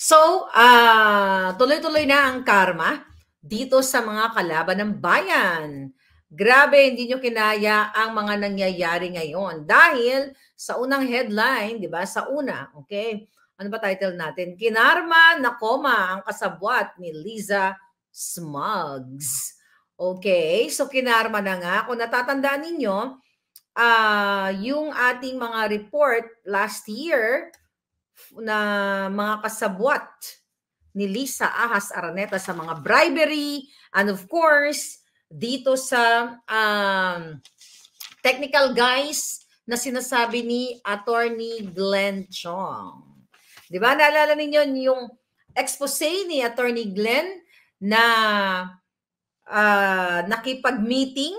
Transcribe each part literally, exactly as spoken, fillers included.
So, ah, tuloy-tuloy na ang karma dito sa mga kalaban ng bayan. Grabe, hindi nyo kinaya ang mga nangyayari ngayon. Dahil sa unang headline, di ba? Sa una, okay? Ano ba title natin? Kinarma na koma ang kasabwat ni Liza Smugs. Okay, so kinarma na nga. Kung natatandaan ninyo, ah, yung ating mga report last year, na mga kasabwat ni Lisa Ahas Araneta sa mga bribery and of course dito sa um, technical guys na sinasabi ni Attorney Glenn Chong. Di ba? Naalala ninyo yung expose ni Attorney Glenn na uh, nakipag-meeting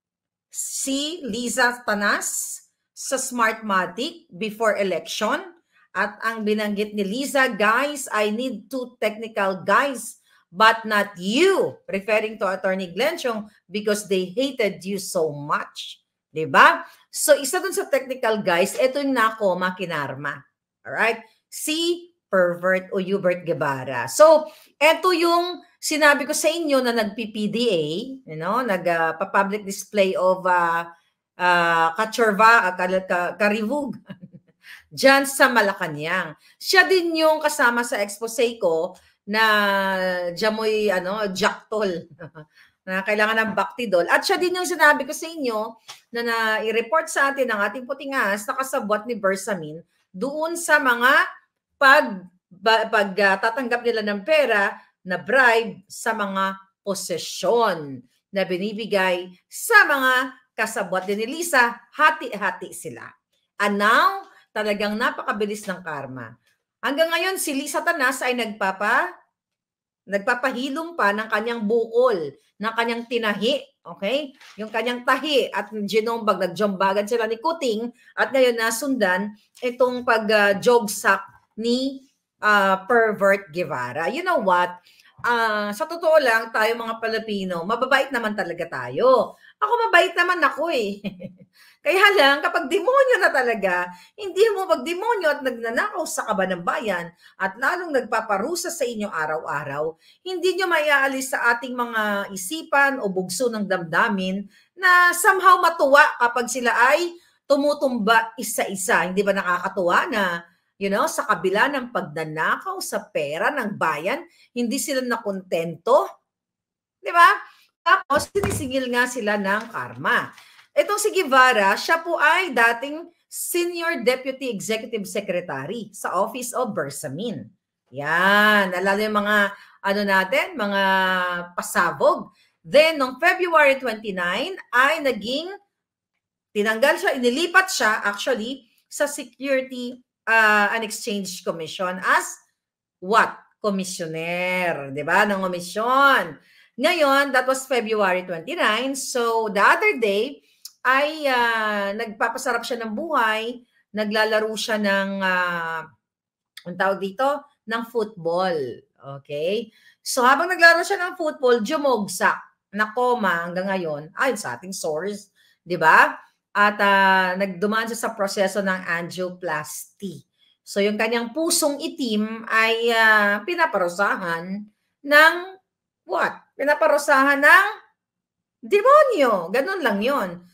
si Liza Tanas sa Smartmatic before election. At ang binanggit ni Liza, guys, I need two technical guys, but not you, referring to Attorney Glenn Chong, because they hated you so much. Diba? So, isa dun sa technical guys, ito yung nakoma kinarma. Alright? Si Pervert o Hubert Guevara. So, ito yung sinabi ko sa inyo na nag-P P D A, you know, nag-public uh, display of uh, uh, Kachorva, uh, Karivug, dyan sa Malacanang. Siya din yung kasama sa expose ko na Jamoy, ano, Jaktol, na kailangan ng Bactidol. At siya din yung sinabi ko sa inyo na na-report sa atin ng ating putingas na kasabwat ni Bersamin doon sa mga pag, pag uh, tatanggap nila ng pera na bribe sa mga posesyon na binibigay sa mga kasabwat din ni Lisa, hati-hati sila. And now, talagang napakabilis ng karma. Hanggang ngayon, si Lisa Tanas ay nagpapa, nagpapahilom pa ng kanyang bukol, ng kanyang tinahi, okay? Yung kanyang tahi at ginombag, nagjombagan sila ni Kuting at ngayon nasundan itong pag-jogsak uh, ni uh, Pervert Guevara. You know what? Uh, sa totoo lang, tayo mga Pilipino, mababait naman talaga tayo. Ako mabait naman ako eh. Kaya lang, kapag demonyo na talaga, hindi mo pag-demonyo at nagnanakaw sa kaban ng bayan at lalong nagpaparusa sa inyo araw-araw, hindi nyo maiaalis sa ating mga isipan o bugso ng damdamin na somehow matuwa kapag sila ay tumutumba isa-isa. Hindi ba nakakatuwa na, you know, sa kabila ng pagnanakaw sa pera ng bayan, hindi sila nakontento? Di ba? Tapos, sinisigil nga sila ng karma. Itong si Guevara, siya po ay dating Senior Deputy Executive Secretary sa Office of Bersamin. Yan, alala yung mga, ano natin, mga pasabog. Then, noong February twenty-nine, ay naging, tinanggal siya, inilipat siya actually sa Security uh, and Exchange Commission as what? Commissioner, di ba? Ng komisyon. Ngayon, that was February twenty-nine. So, the other day, ay uh, nagpapasarap siya ng buhay, naglalaro siya ng, uh, ang tawag dito, ng football. Okay? So habang naglaro siya ng football, jumogsak, na koma hanggang ngayon, ayon sa ating source, di ba? At uh, nagdumaan siya sa proseso ng angioplasty. So yung kanyang pusong itim ay uh, pinaparusahan ng what? Pinaparusahan ng demonyo. Ganun lang yon.